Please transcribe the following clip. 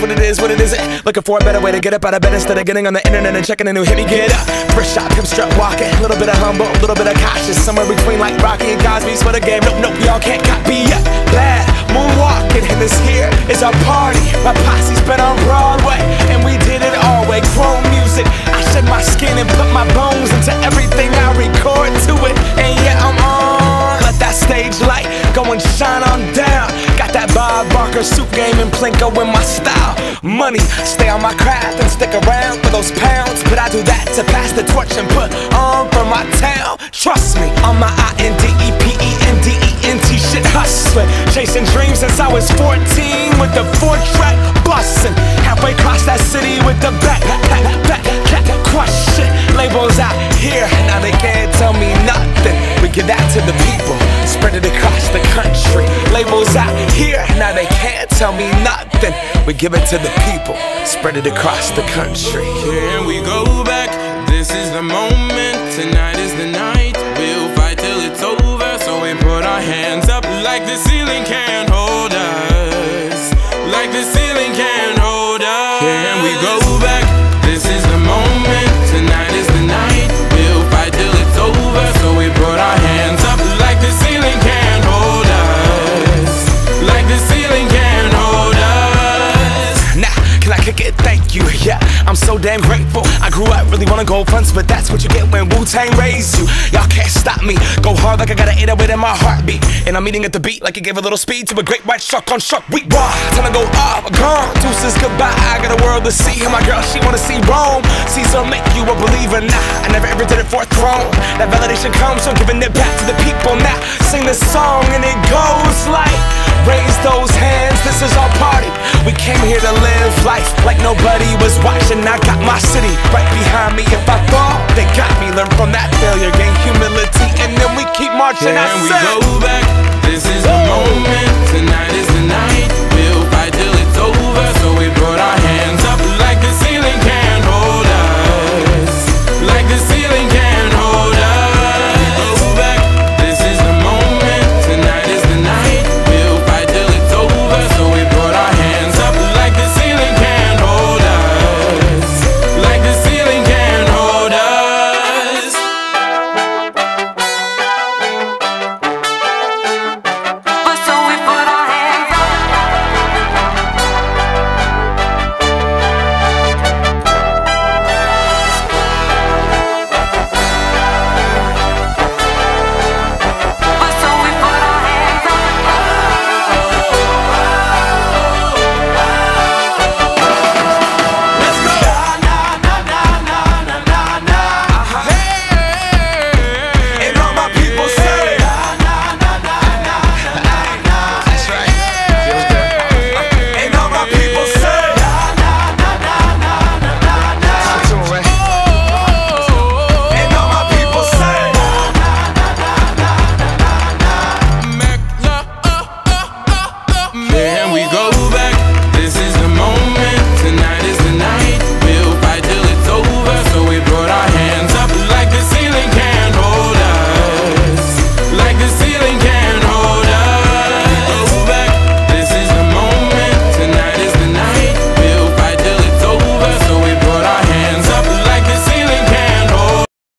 what it is, what it isn't. Looking for a better way to get up out of bed instead of getting on the internet and checking a new hit. Me get up, first shot, pimp strut walking. A little bit of humble, a little bit of cautious. Somewhere between like Rocky and Cosby's for the game. Nope, nope, y'all can't copy yet. Bad moonwalking, and this here is our party. My posse's been on Broadway, and we did it all way. Chrome music, I shed my skin and put my bones into everything I record to it. And yeah, I'm on. Let that stage light go and shine on down. Got that Bob Barker suit game and Plinko in my style. Money, stay on my craft and stick around for those pounds. But I do that to pass the torch and put on for my town. Trust me, on my INDEPENDENT shit hustling. Chasing dreams since I was 14 with the 4-track bustin'. Halfway across that city with the back crush shit. Labels out here, now they can't tell me nothing. We give that to the people, spread it across the country. Labels out here, now they can't tell me nothing. We give it to the people, spread it across the country. Can we go back? This is the moment, tonight is the night. We'll fight till it's over, so we put our hands up like the ceiling can't hold us. Like the ceiling can't hold us. Can we go back? This is the moment, tonight is the night. We'll fight till it's over, so we put our hands up like the ceiling can't hold us. Like the ceiling can't hold us. Nah, can I kick it? Thank you, yeah, I'm so damn grateful. I grew up really wanna go fronts, but that's what you get when Wu-Tang raised you. Y'all can't stop me, go hard like I got an 808 in my heartbeat. And I'm eating at the beat like it gave a little speed to a great white shark on shark week. Raw, time to go off, gone, deuces goodbye. I got a world to see, and my girl, she wanna see Rome. Caesar make you a believer, nah, I never ever did it for a throne. That validation comes from giving it back to the people. Now, sing this song and it goes like, raise those hands, this is our party. We came here to live life like nobody was watching. I got my city right behind me. If I fall, they got me. Learn from that failure, gain humility, and then we keep marching. Can we go back?